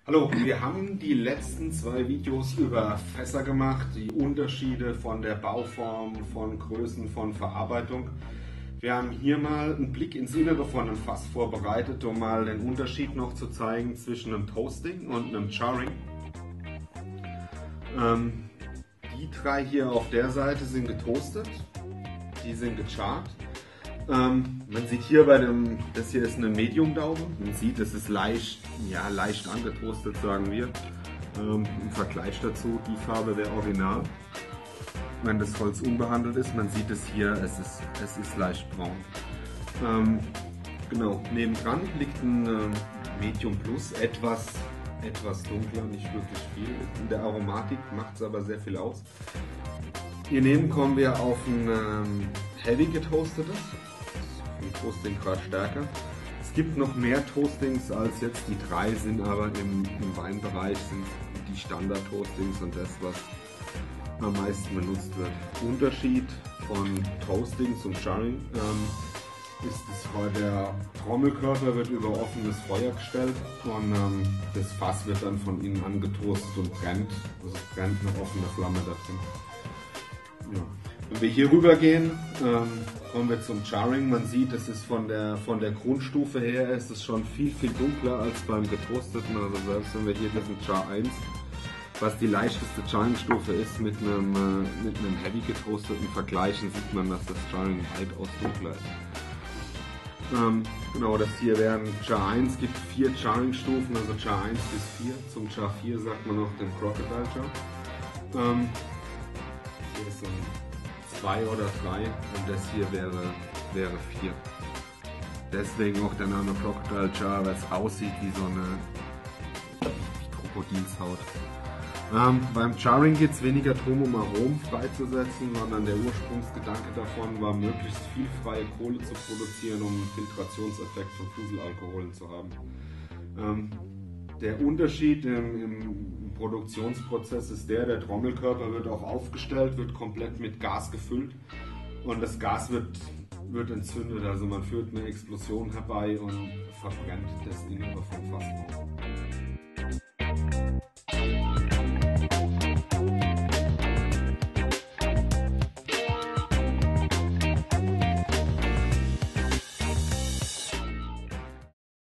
Hallo, wir haben die letzten zwei Videos über Fässer gemacht, die Unterschiede von der Bauform, von Größen, von Verarbeitung. Wir haben hier mal einen Blick ins Innere von einem Fass vorbereitet, um mal den Unterschied noch zu zeigen zwischen einem Toasting und einem Charring. Die drei hier auf der Seite sind getoastet, die sind gecharrt. Man sieht hier das hier ist eine Medium-Daube. Man sieht, es ist leicht angetoastet, sagen wir. Im Vergleich dazu, die Farbe wäre original. Wenn das Holz unbehandelt ist, man sieht es hier, es ist leicht braun. Genau, nebendran liegt ein Medium Plus, etwas dunkler, nicht wirklich viel. In der Aromatik macht es aber sehr viel aus. Hier neben kommen wir auf ein Heavy getoastetes. Im Toastinggrad stärker. Es gibt noch mehr Toastings als jetzt die drei, sind aber im Weinbereich sind die Standard-Toastings und das, was am meisten benutzt wird. Unterschied von Toasting zum Charring ist der Trommelkörper wird über offenes Feuer gestellt und das Fass wird dann von innen angetoastet und brennt. Also es brennt eine offene Flamme da drin. Ja. Wenn wir hier rüber gehen, kommen wir zum Charring. Man sieht, es ist von der Grundstufe her ist es schon viel dunkler als beim getoasteten. Also selbst wenn wir hier diesen Char 1, was die leichteste Charring-Stufe ist, mit einem Heavy getoasteten vergleichen, sieht man, dass das Charring weitaus dunkler ist. Genau, das hier wären Char 1, gibt 4 Charring-Stufen, also Char 1 bis 4. Zum Char 4 sagt man noch den Crocodile Char. Hier ist so ein 2 oder 3 und das hier wäre 4. Deswegen auch der Name Crocodile Char, weil es aussieht wie so eine Krokodilshaut. Beim Charring geht es weniger darum, um Aromen freizusetzen, sondern der Ursprungsgedanke davon war, möglichst viel freie Kohle zu produzieren, um einen Filtrationseffekt von Fuselalkoholen zu haben. Der Unterschied im Produktionsprozess ist der Trommelkörper wird auch aufgestellt, wird komplett mit Gas gefüllt und das Gas wird entzündet, also man führt eine Explosion herbei und verbrennt das Innere vom Fass.